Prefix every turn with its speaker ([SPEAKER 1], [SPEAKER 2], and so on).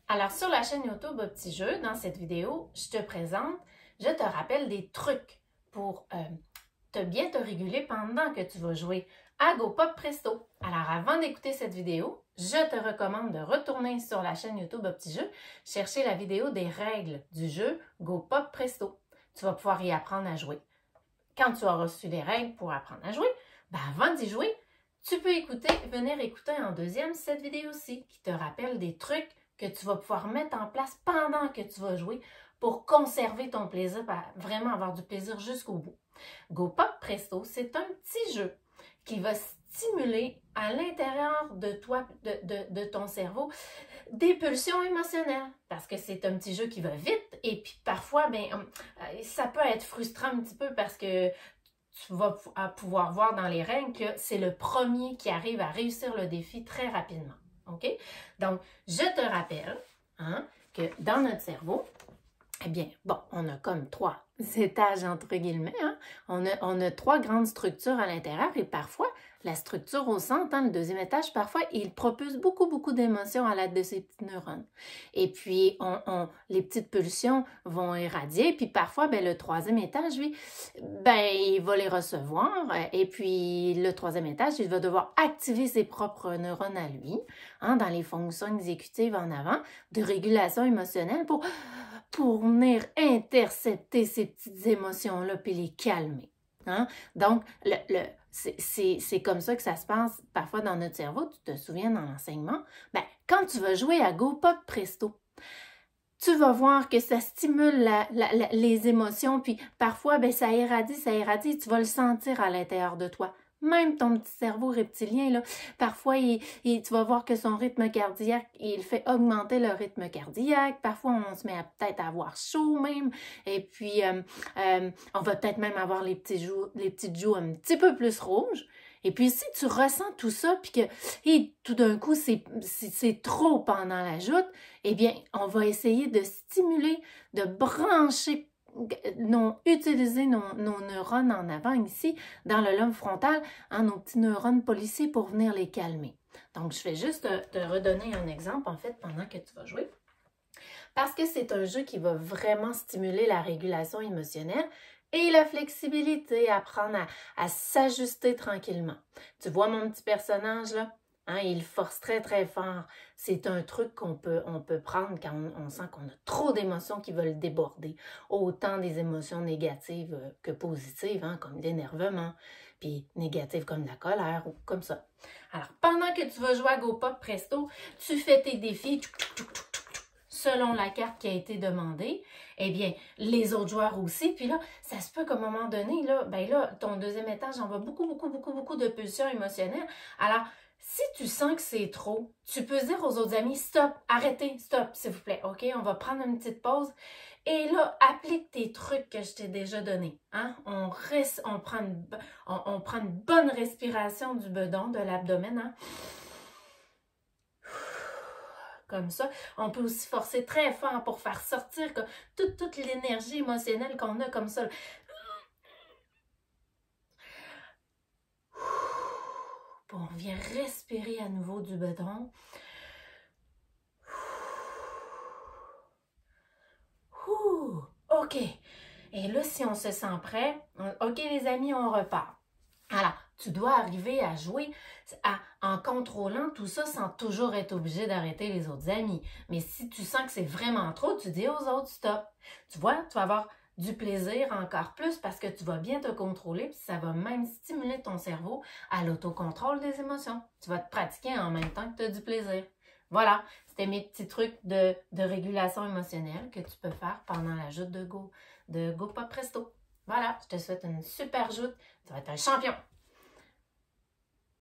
[SPEAKER 1] Alors, sur la chaîne YouTube Au Petit Jeu, dans cette vidéo, je te rappelle des trucs pour bien te réguler pendant que tu vas jouer à Go Pop Presto. Alors, avant d'écouter cette vidéo, je te recommande de retourner sur la chaîne YouTube Au Petit Jeu, chercher la vidéo des règles du jeu Go Pop Presto. Tu vas pouvoir y apprendre à jouer. Quand tu auras reçu les règles pour apprendre à jouer, avant d'y jouer, tu peux venir écouter en deuxième cette vidéo-ci qui te rappelle des trucs que tu vas pouvoir mettre en place pendant que tu vas jouer pour conserver ton plaisir, vraiment avoir du plaisir jusqu'au bout. Go Pop Presto, c'est un petit jeu qui va stimuler à l'intérieur de toi, de ton cerveau, des pulsions émotionnelles. Parce que c'est un petit jeu qui va vite et puis parfois, ça peut être frustrant un petit peu parce que tu vas pouvoir voir dans les règles que c'est le premier qui arrive à réussir le défi très rapidement. OK? Donc, je te rappelle que dans notre cerveau, eh bien, bon, on a comme 3 étages entre guillemets. On a 3 grandes structures à l'intérieur et parfois, la structure au centre, le deuxième étage, parfois, il propulse beaucoup d'émotions à l'aide de ces petits neurones. Et puis, les petites pulsions vont irradier. Puis parfois, le troisième étage, lui, il va les recevoir. Et puis, le troisième étage, il va devoir activer ses propres neurones à lui, dans les fonctions exécutives en avant, de régulation émotionnelle pour venir intercepter ces petites émotions-là puis les calmer. Donc, c'est comme ça que ça se passe parfois dans notre cerveau. Tu te souviens dans l'enseignement? Quand tu vas jouer à Go Pop Presto, tu vas voir que ça stimule les émotions, puis parfois, ça irradie, tu vas le sentir à l'intérieur de toi. Même ton petit cerveau reptilien, là, parfois, tu vas voir que son rythme cardiaque, il fait augmenter le rythme cardiaque. Parfois, on se met peut-être à avoir chaud même. Et puis, on va peut-être même avoir les petites joues un petit peu plus rouges. Et puis, si tu ressens tout ça, puis que tout d'un coup, c'est trop pendant la joute, eh bien, on va essayer de stimuler, de brancher, utiliser nos neurones en avant ici, dans le lobe frontal, nos petits neurones policiers pour venir les calmer. Donc, je vais juste te redonner un exemple, en fait, pendant que tu vas jouer. Parce que c'est un jeu qui va vraiment stimuler la régulation émotionnelle et la flexibilité, apprendre à s'ajuster tranquillement. Tu vois mon petit personnage, là? Il force très fort. C'est un truc qu'on peut prendre quand on sent qu'on a trop d'émotions qui veulent déborder. Autant des émotions négatives que positives, comme l'énervement, puis négatives comme la colère ou comme ça. Alors, pendant que tu vas jouer à Go Pop Presto, tu fais tes défis selon la carte qui a été demandée. Eh bien, les autres joueurs aussi. Puis là, ça se peut qu'à un moment donné, là, ton deuxième étage envoie beaucoup de pulsions émotionnelles. Alors, si tu sens que c'est trop, tu peux dire aux autres amis, stop, arrêtez, stop, s'il vous plaît, OK? On va prendre une petite pause. Et là, applique tes trucs que je t'ai déjà donnés. On prend une bonne respiration du bedon, de l'abdomen, comme ça. On peut aussi forcer très fort pour faire sortir toute l'énergie émotionnelle qu'on a comme ça. On vient respirer à nouveau du bedon. OK. Et là, si on se sent prêt, OK les amis, on repart. Alors, tu dois arriver à jouer en contrôlant tout ça sans toujours être obligé d'arrêter les autres amis. Mais si tu sens que c'est vraiment trop, tu dis aux autres stop. Tu vois, tu vas avoir du plaisir encore plus parce que tu vas bien te contrôler puis ça va même stimuler ton cerveau à l'autocontrôle des émotions. Tu vas te pratiquer en même temps que tu as du plaisir. Voilà, c'était mes petits trucs de régulation émotionnelle que tu peux faire pendant la joute de Go Pop Presto. Voilà, je te souhaite une super joute. Tu vas être un champion!